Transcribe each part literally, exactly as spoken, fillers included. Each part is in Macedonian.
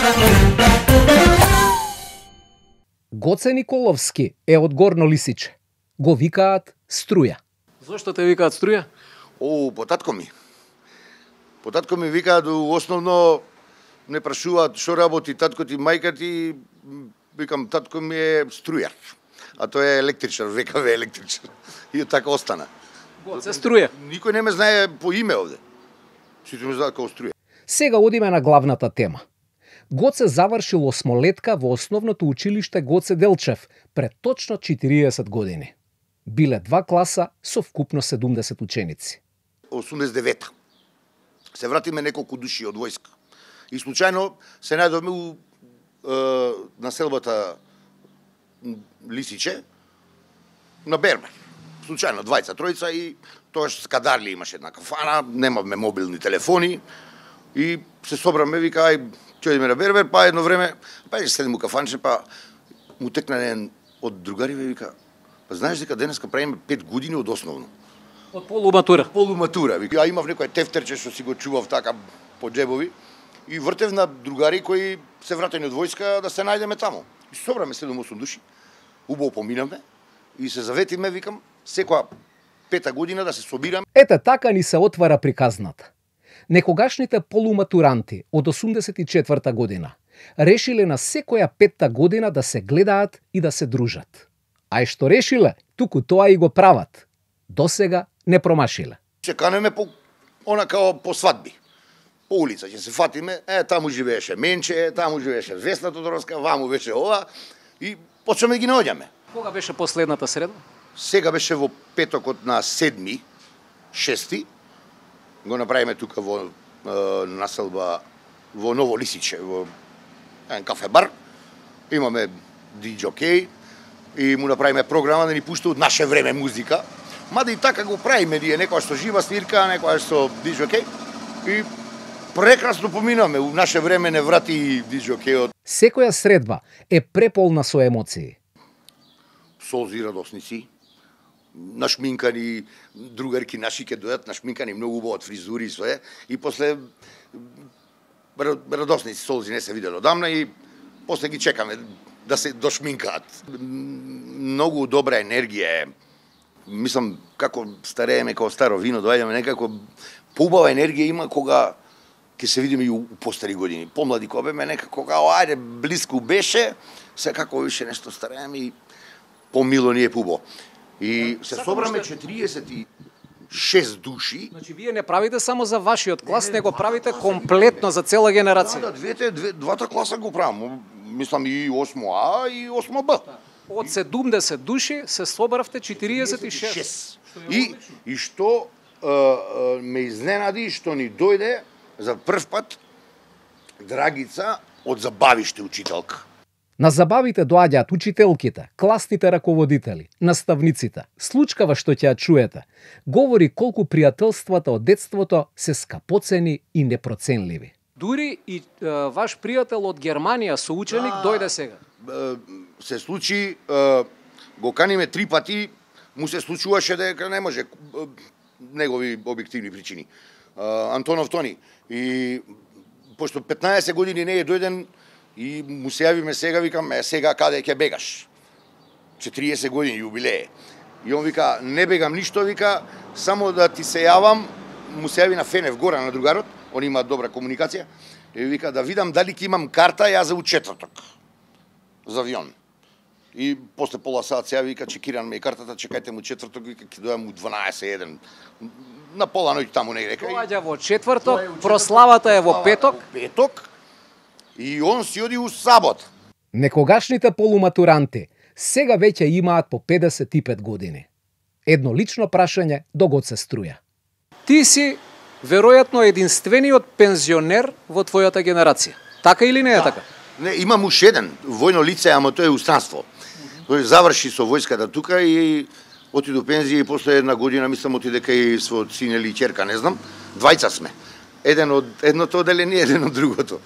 Гоце Николовски е од Горно Лисиче. Го викаат Струја. Зошто те викаат Струја? О, по татко ми. По татко ми викаат основно не прашуваат што работи татко ти, мајка ти, викам татко ми е струјар. А тој е електричар, ВКВ електричар. И така остана. Гоце Струја. Никој не ме знае по име овде. Сите ме знаат како Струја. Сега одиме на главната тема. Гоце завршил осмолетка во основното училиште Гоце Делчев пред точно четириесет години. Биле два класа со вкупно седумдесет ученици. осумдесет и девета. Се вратиме неколку души од војска. И случајно се најдовме у е, населбата Лисиче на Бербер. Случајно двајца, тројца и тоаш скадарли имаше една кафана, немавме мобилни телефони и се собраме, вика, ај, ќе одиме на Бербер, па едно време, па ќе седим у кафанче, па му текна еден од другариве, вика, па знаеш дека денеска правиме пет години од основно. Од полуматура. Полуматура, вика, ја имав некој тефтерче што си го чував така по джебови и вртев на другари кои се вратени од војска да се најдеме таму. И собраме седум-осум души, убаво поминавме и се заветиме, викам, секоја пета година да се собираме. Ете така ни се отвара приказната. Некогашните полуматуранти од осумдесет и четврта година решиле на секоја петта година да се гледаат и да се дружат. А и што решиле, туку тоа и го прават. Досега не промашиле. Ќе канеме по она као по свадби. По улица ќе се фатиме, е таму живееше Менче, таму живееше Весна Тодоровска, ваму беше ова и почнеме да ги наоѓаме. Кога беше последната среда? Сега беше во петокот на седми, шести, го направиме тука во е, населба во Ново Лисиче, во еден кафе бар. Имаме диџокеј и му направиме програма да ни пушта од наше време музика. Мада и така го правиме ние, некоја што жива свирка, некоја што диџокеј. И прекрасно поминаме, у наше време не врати диџокејот. Секоја средба е преполна со емоции. Солзи, радосници, нашминкани, другарки наши ќе дојдат нашминкани многу убаво од фризури и све, и после радосници, солзи не се видело одамна и после ги чекаме да се дошминкаат. Многу добра енергија е. Мислам, како старееме, како старо вино, доаѓаме некако поубава енергија има кога ќе се видиме и у постари години. Помлади кога беме некако као ајде блиску беше, се како више нешто старееме и помило ни е пубо. И се собраме четириесет и шест души. Значи вие не правите само за вашиот клас, него правите комплетно за цела генерација. Да, да, двете, две, двата класа го правам. Мислам и осмо А и осмо Б. Од седумдесет души се собравте четириесет и шест. И, и што е, е, ме изненади, што ни дојде за прв пат Драгица од забавиште учителка. На забавите доаѓаат учителките, класните раководители, наставниците. Случкава што ќе ја чуете, говори колку пријателствата од детството се скапоцени и непроценливи. Дури и е, ваш пријател од Германија, соученик, А, дојде сега. Е, се случи, е, го каниме три пати, му се случуваше дека не може, е, негови објективни причини. Е, Антонов Тони. И пошто петнаесет години не е дојден, и му се јавиме сега, викам, е, сега каде ќе бегаш? четириесет години јубилеј. И он вика, не бегам ништо, вика, само да ти се јавам, му се јави на Фенев гора на другарот, он има добра комуникација, и вика, да видам дали ќе имам карта ја за у четврток, за авион. И после пола сат се јави, вика, чекиран ме и картата, чекајте му четврток, вика, ќе дојам у дванаесет еден. На пола ноќ таму негде. Доаѓа во четврток, прославата е во петок. Петок. И он си оди у сабот. Некогашните полуматуранти сега веќе имаат по педесет и пет години. Едно лично прашање до Гоце Струја. Ти си веројатно единствениот пензионер во твојата генерација. Така или не е Да. така? Не, имам уш еден војно лице, ама тој е у странство. Тој заврши со војската тука и оти до пензија и после една година мислам отиде кај својот син или ќерка, не знам. Двајца сме. Еден од едното одделение, еден од другото.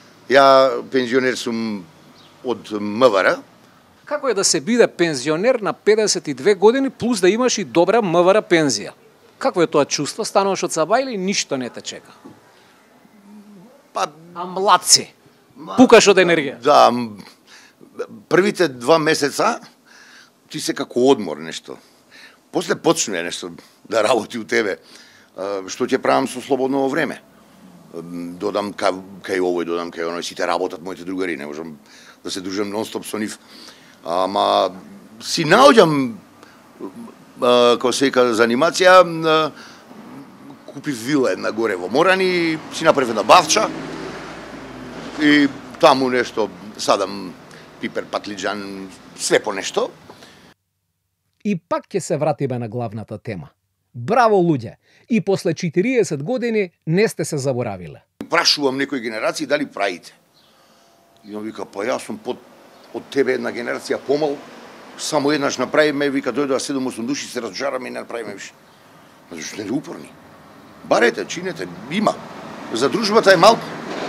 Ја пензионер сум од МВР. Како е да се биде пензионер на педесет и две години плюс да имаш и добра МВР пензија? Какво е тоа чувство? Стануваш од саба или ништо не те чека? Па А млад си? пукаш од енергија. Да, м, првите два месеца ти се како одмор нешто. После почне нешто да работи у тебе. А, Што ќе правам со слободно време? М, Додам кај, кај овој, додам кај оној, сите работат моите другари, не можам да се дружам нон-стоп со нив. Ама си наоѓам, а, како се вика, за анимација, а, купив вила една горе во Морани, си направив една бавча и таму нешто садам пипер, патлиџан, све по нешто. И пак ќе се вратиме на главната тема. Браво, луѓе! И после четириесет години не сте се заборавиле. Прашувам некои генерации дали правите. И он вика, па јас сум под, од тебе една генерација помал, само еднаш направиме, вика, дојдоа седум-осум души, се разжараме и не направиме више. Зашто сте упорни? Барете, чинете, има. За дружбата е малку.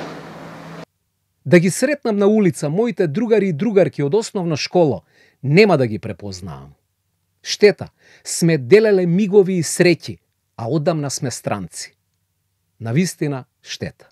Да ги сретнам на улица моите другари и другарки од основна школа, нема да ги препознаам. Штета, сме делеле мигови и среќи, а одамна сме странци. Навистина, штета.